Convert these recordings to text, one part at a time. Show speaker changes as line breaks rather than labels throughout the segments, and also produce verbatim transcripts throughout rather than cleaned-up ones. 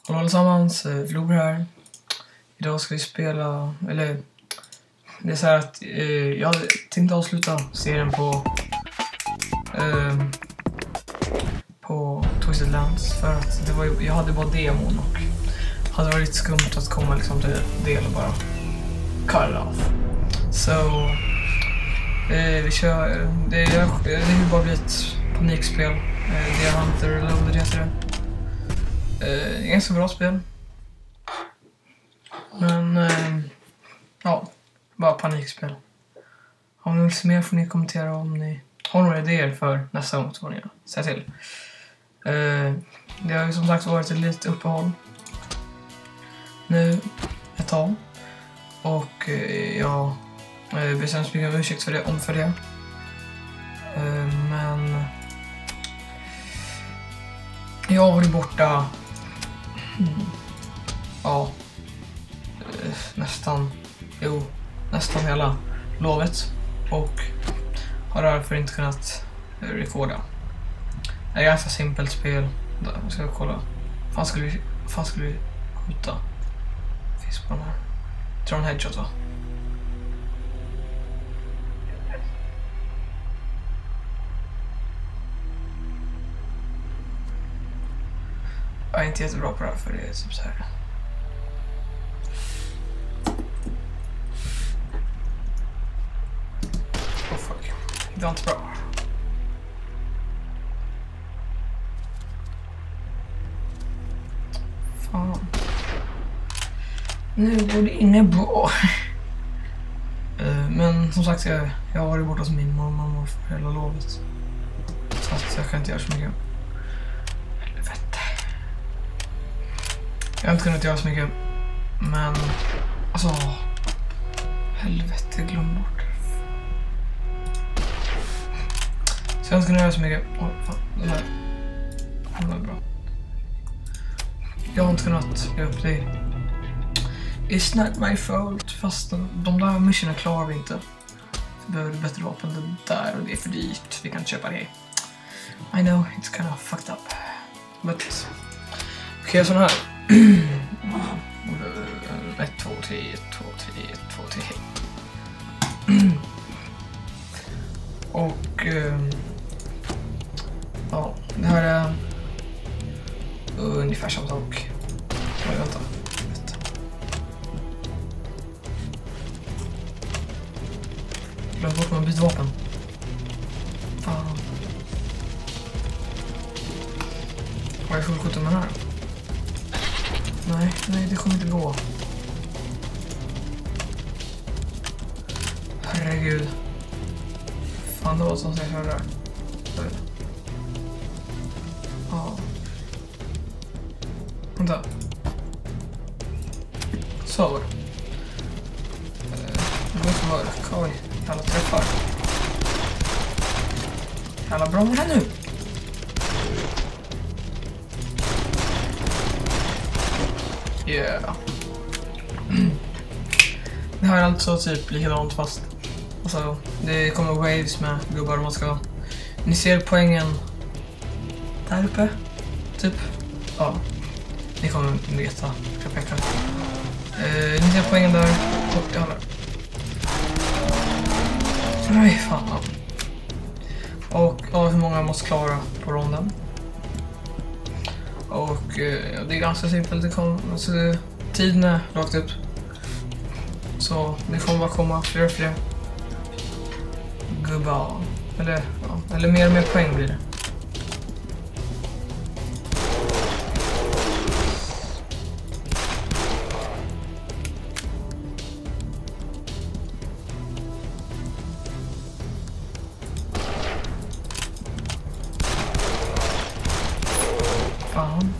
Hallå allesammans, Flor här. Idag ska vi spela, eller det är så här att eh, jag tänkte avsluta serien på eh, på Twisted Lands för att det var, jag hade bara demon och hade varit skumt att komma liksom till del och bara cut off. Så eh, vi kör, det är, det är bara bli ett panikspel. Eh, det är Hunter eller vad det heter det. Eh, ganska bra spel. Men eh, ja, bara panikspel. Om ni vill se mer får ni kommentera om ni har några idéer för nästa gång, så får ni säga till. Eh, det har ju som sagt varit ett litet uppehåll nu ett tag. Och eh, jag eh, ber så mycket om ursäkt för det, om för det. Eh, men jag har varit borta mm, ja eh, nästan jo, nästan hela lovet och har därför inte kunnat eh, rekorda. Det är ett ganska simpelt spel. Jag ska kolla. Fan skulle vi, fan skulle vi skjuta fisk på den här. Jag tror en headshot, va? Jag är inte jättebra på det här för det är typ så här. Oh fuck. Det var inte bra. Fan. Nu går det inne bra. Men som sagt, jag, jag har varit borta hos min mamma och morfar hela lovet. Så att jag kan inte göra så mycket. Helvete. Jag har inte kunnat göra så mycket. Men alltså, helvete, jag glömde bort. Så jag har inte kunnat göra så mycket. Oj, fan, det här. Det var bra. Jag har inte kunnat göra upp det. It's not my fault. Fast de, de där missionerna klarar vi inte. Vi behöver bättre vapen än det där och det är för dyrt. Vi kan inte köpa det. I know, it's kind of fucked up. But okej, okay, sån här. ett, två, tre, ett, två, tre, ett, två, tre. Och um, ja, det här är ungefär samma sak. Oj, vänta. Glöm bort man byter vapen. Fan. Har jag fullskjutit med den här? Nej, nej, det kommer inte gå. Herregud. Fan, det var som jag hörde där. Ja. Vänta. Så var det. Det går inte mörk. Oj, alla träffar. Alla bra med det nu. Yeah. Det här är alltså typ likadant fast alltså, det kommer waves med gubbar man ska. Ni ser poängen där uppe. Typ. Ja. Ni kommer veta. Jag pekar. Uh, ni ser poängen där. Och jävlar. Nej, fan. Och ja, hur många måste klara på ronden. Och eh, det är ganska simpelt. Det kom, alltså, tiden är rakt upp. Så det kommer bara komma fler och fler gubbar. Eller, ja, eller mer och mer poäng blir det. Fan.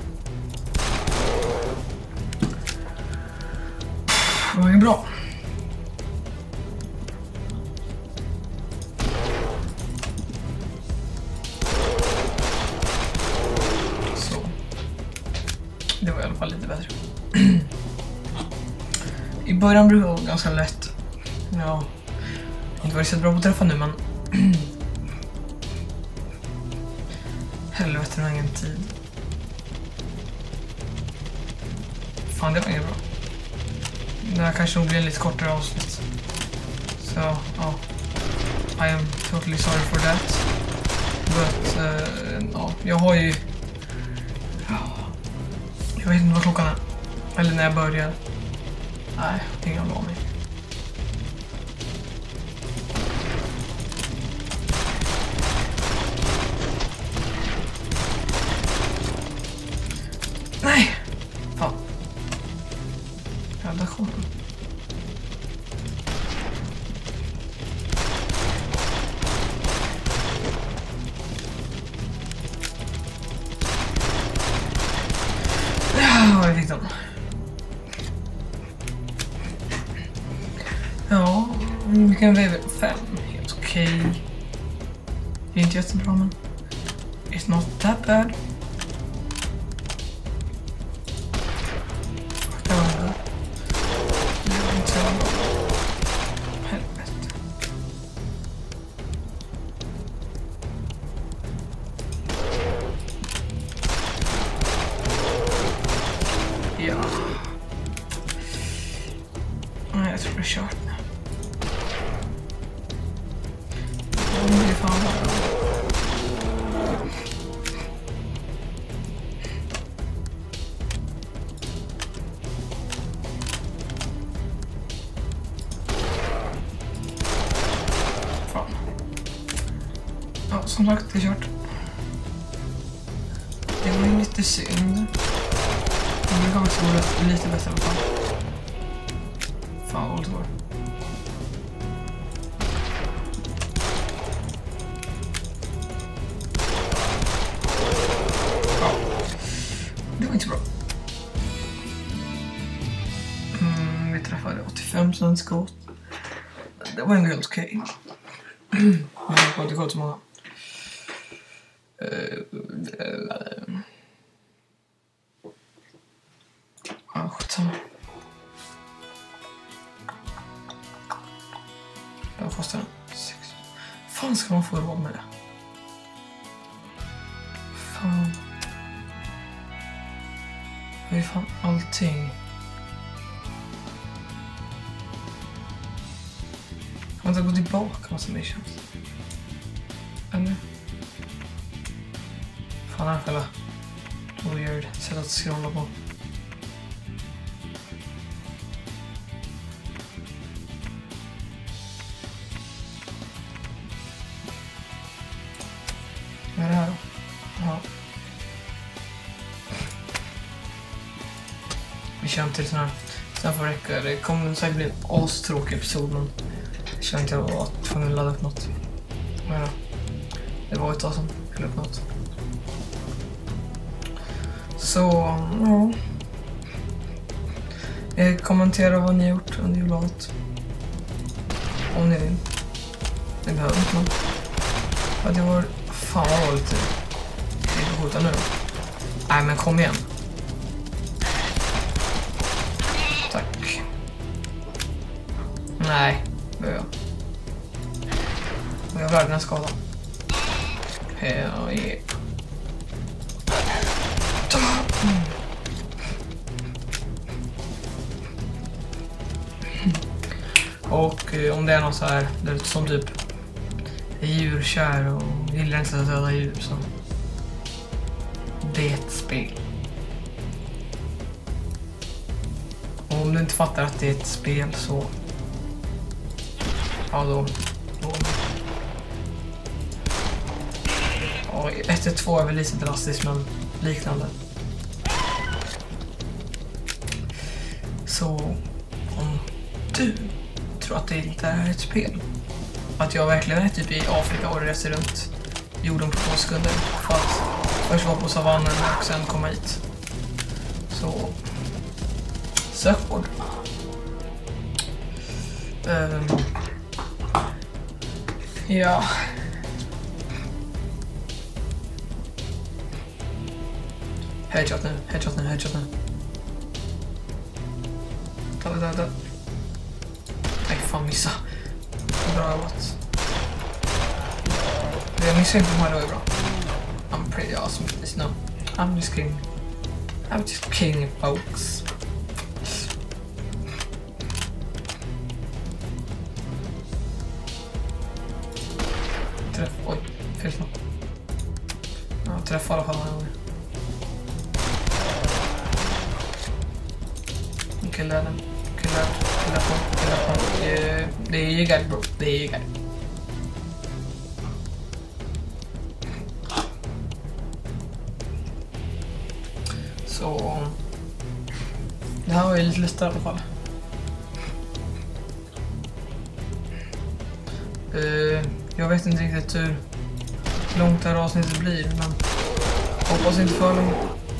Det var ju bra. Så. Det var i alla fall lite bättre. I början blev det vara ganska lätt. Ja. Jag har inte varit så bra på att träffa nu, men helvete, jag har ingen tid. fan, det var inget bra. Det här kanske nog blir en lite kortare avsnitt. Så, ja. I am totally sorry for that. But, uh, ja, jag har ju... Jag vet inte vad klockan är. Eller när jag börjar. Nej, ingen aning. Nej! Fan. Ja, där kommer den. Ja, jag fick den. Ja, vi kan V V fem. Helt okej. Okay. Det är inte jättebra, men it's not that bad. Det var det. Det var inte så bra. Helvete. Ja. Nej, jag tror det är kört. Det är fan bra. Fan. Ja, som sagt, det är kört. Det var ju lite synd. Det kanske vore lite bättre i alla fall. Fan vad det var. Ja. Det var inte så bra. Mm, vi träffade åttiofem procent skott. Det var ändå helt okej. Okay. Jag har inte gått så många. Ja, sjutton. Vad kostar den? sex. Fan ska man få råd med det? Fan. Det är fan allting. Kan man inte gå tillbaka massa missions? Eller? Fan, här fälla. Weird sätt att scrolla på. Vad är det här då? Ja. Vi kör till sån här. Sen får det räcka. Det kommer säkert bli en astråkig episod, men jag känner inte att jag var tvungen att ladda upp något. Vad är det? Det var ett tag som jag upp något. Så, ja. Jag kommenterar vad ni har gjort under jullovet. Om ni vill. Ni behöver inte något. Ja, det var... Fan vad var lite... Det är skjuta nu då. Nej, men kom igen. Tack. Nej, behöver jag. Jag har världens skada. Hell yeah. Mm. Och eh, om det är något så här, det är som typ djurkär och gillar inte att döda djur, så det är ett spel. Och om du inte fattar att det är ett spel, så ja då, då. Ja, ett ett två är väl lite drastiskt, men liknande. Så om du tror att det inte är ett spel, att jag verkligen är typ i Afrika och reser runt jorden på två sekunder för att först vara på savannen och sen komma hit, så sök på det. Um, ja. Headshot nu, headshot nu, headshot nu. Ta det, ta det. Nej, fan missa. Bra jobbat. Jag missar inte de här, då är bra. I'm pretty awesome at this now. I'm just kidding. I'm just kidding, folks. träff. Oj, fel knapp. Ja, träffa i alla fall. Killa den. Killa, killa på, killa på. Det, det är jägare, bro. Det är jägare. Så... Det här var ju lite lättare i alla fall. Uh, jag vet inte riktigt hur långt det här avsnittet blir, men hoppas inte för långt.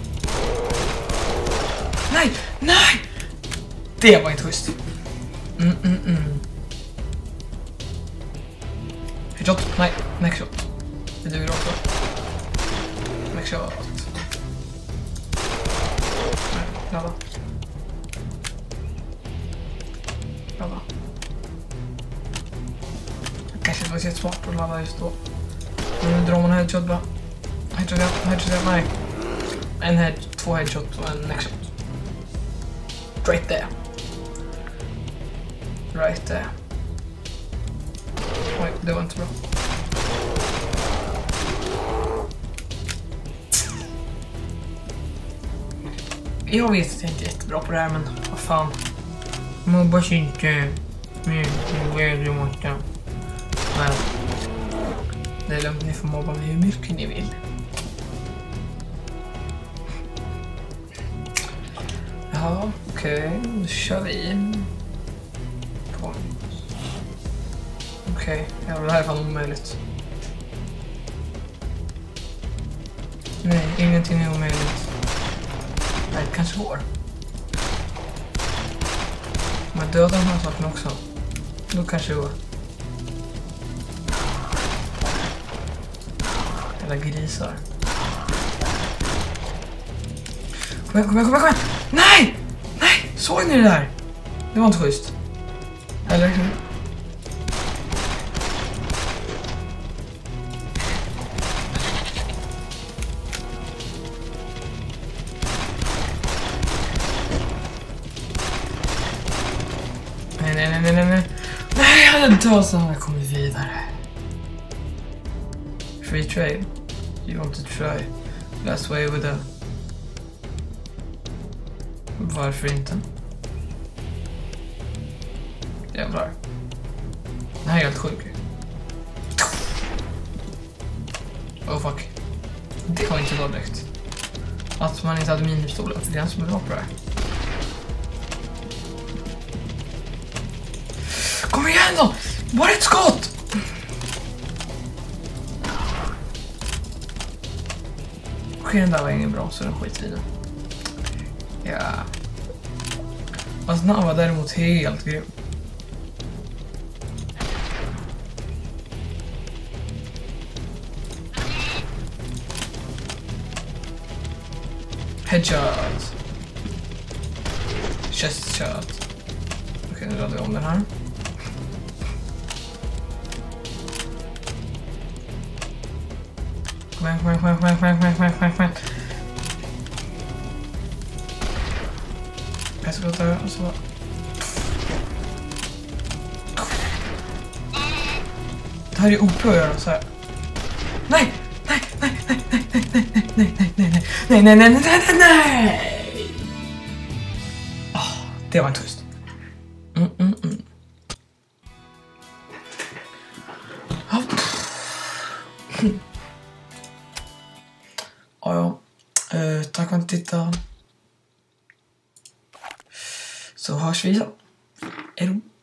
Nej! Nej! Det var inte schysst. Mm, mm, mm. Headshot? Nej, neckshot. Det duger också. Neckshot. Nej, ladda. Ladda. Kanske det var jättesmart att ladda just då. Nu drar man en headshot bara. Headshot, headshot, nej. En head, två headshot och en neckshot. Right there. Right there. Oj, det var inte bra. Jag vet att jag inte är jättebra på det här, men vad fan. Mobbas inte. Men det måste. Men det är lugnt, ni får mobba mig hur mycket ni vill. Ja, okej. Okay. Då kör vi. Okej, okay. Ja, det här är fan omöjligt. Nej, ingenting är omöjligt. Nej, det kanske går. Men döda den här saken också. Då kanske det går. Eller grisar. Kom igen, kom igen, kom igen, kom igen! Nej! Nej! Såg ni det där? Det var inte schysst. Eller hur? Nej, nej, nej, nej, nej. Nej, jag hade dödat så jag kommer vidare. Free trade. You want to try? Last way with a... Varför inte? Jävlar. Det här är helt sjukt. Oh fuck. Det var inte så direkt. Att man inte hade minipistoler. Det är en som är bra på det här. Kom igen då! Var ett skott! Okej, den där var ingen bra, så den skit i den. Ja. Fast den var däremot helt grym. Headshot. Chest shot. Okej, nu laddar vi om den här. Kom igen, kom igen, kom igen, kom igen, kom igen, kom igen, kom igen, kom igen. Jag ska låta det och så... Det här är O P att göra så här. Nej! Nej, nej, nej, nej, nej, nej, nej, nej, nej, nej, nej, nej, nej, nej, nej, nej! Åh, det var inte schysst. Mm, mm, mm. Ja, ja. Uh, tack för att ni tittade. Så hörs vi så. Är du?